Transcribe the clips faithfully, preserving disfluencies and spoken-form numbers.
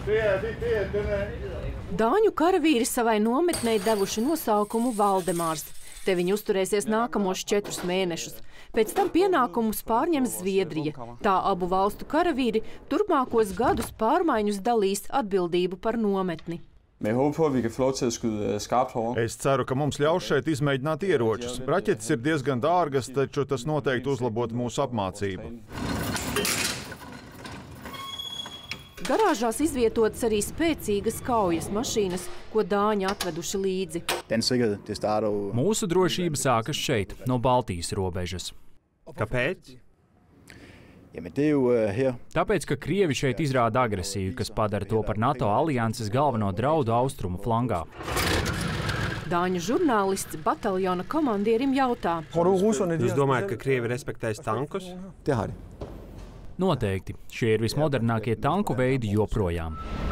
Dāņu karavīri savai nometnei devuši nosaukumu Valdemārs. Te viņi uzturēsies nākamos četrus mēnešus. Pēc tam pienākumus pārņems Zviedrija. Tā abu valstu karavīri turpmākos gadus pārmaiņus dalīs atbildību par nometni. Es ceru, ka mums ļaus šeit izmēģināt ieročus. Raķetes ir diezgan dārgas, taču tas noteikti uzlabot mūsu apmācību. Garāžās izvietotas arī spēcīgas kaujas mašīnas, ko dāņi atveduši līdzi. Mūsu drošība sākas šeit, no Baltijas robežas. Kāpēc? Tāpēc, ka Krievi šeit izrāda agresiju, kas padara to par NATO alianses galveno draudu austrumu flangā. Dāņu žurnālists bataljona komandierim jautā. Jūs domājat, ka Krievi respektēs tankus? Noteikti. Šie ir vismodernākie tanku veidi joprojām.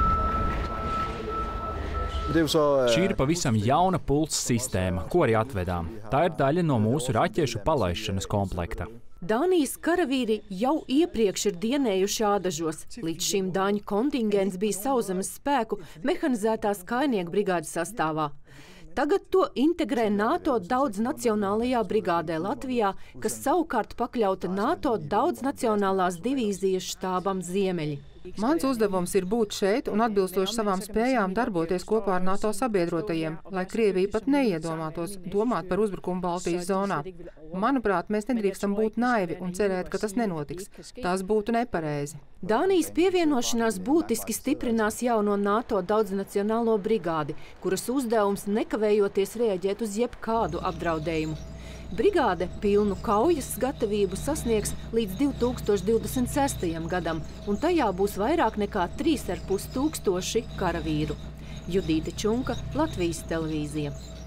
Šī ir pavisam jauna pulsa sistēma, ko arī atvedām. Tā ir daļa no mūsu raķešu palaišanas komplekta. Dānijas karavīri jau iepriekš ir dienējuši Ādažos. Līdz šim dāņu kontingents bija sauszemes spēku mehanizētās kainieku brigādes sastāvā. Tagad to integrē NATO daudznacionālajā brigādē Latvijā, kas savukārt pakļauta NATO daudznacionālās divīzijas štābam Ziemeļi. Mans uzdevums ir būt šeit un atbilstoši savām spējām darboties kopā ar NATO sabiedrotajiem, lai Krievija pat neiedomātos domāt par uzbrukumu Baltijas zonā. Manuprāt, mēs nedrīkstam būt naivi un cerēt, ka tas nenotiks. Tas būtu nepareizi. Dānijas pievienošanās būtiski stiprinās jauno NATO daudznacionālo brigādi, kuras uzdevums nekavējoties reaģēt uz jebkādu apdraudējumu. Brigāde pilnu kaujas gatavību sasniegs līdz divi tūkstoši divdesmit sestajam gadam, un tajā būs vairāk nekā trīs ar pus tūkstoši karavīru. Judīte Čunka, Latvijas televīzija.